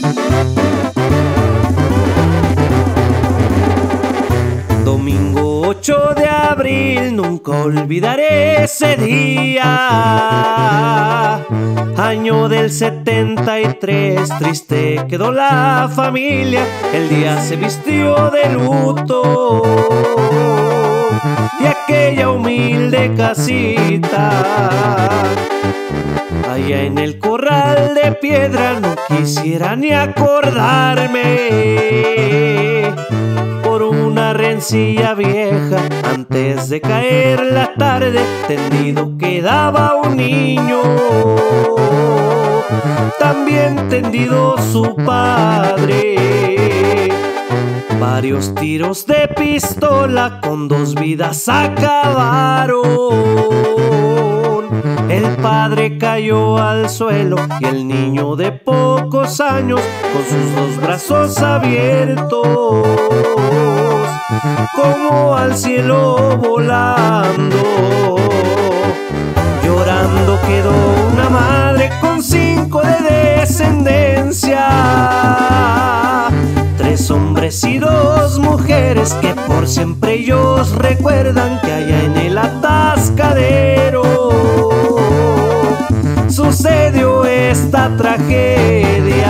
Domingo 8 de abril, nunca olvidaré ese día. Año del 73, triste quedó la familia. El día se vistió de luto y aquella humilde casita, allá en el corral de piedra, no quisiera ni acordarme. Por una rencilla vieja, antes de caer la tarde, tendido quedaba un niño, también tendido su padre. Varios tiros de pistola con 2 vidas acabaron. El padre cayó al suelo y el niño de pocos años, con sus 2 brazos abiertos, como al cielo volando. Llorando quedó una madre con 5 de descendencia, 3 hombres y 2 mujeres que por siempre ellos recuerdan que allá en el atascadero sucedió esta tragedia.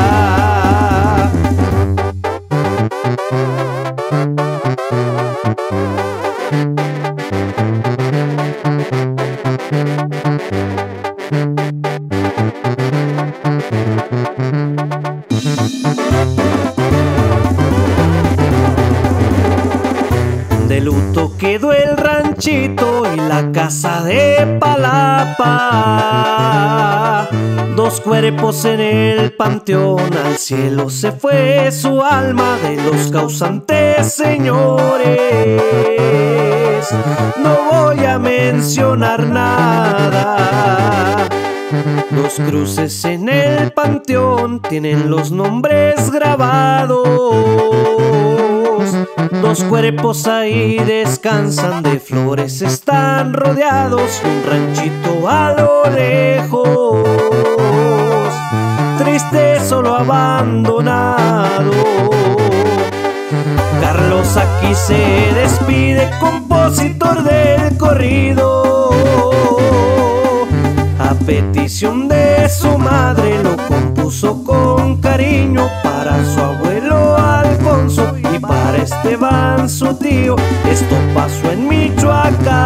De luto quedó el ranchito y la casa de palapa, 2 cuerpos en el panteón, al cielo se fue su alma de los causantes, señores. No voy a mencionar nada. 2 cruces en el panteón tienen los nombres grabados, 2 cuerpos ahí descansan, de flores están rodeados, un ranchito a lo lejos, triste, solo, abandonado. Carlos aquí se despide, compositor del corrido. A petición de su madre lo compuso con cariño para su abuelo Alfonso y para Esteban su tío. Esto pasó en Michoacán.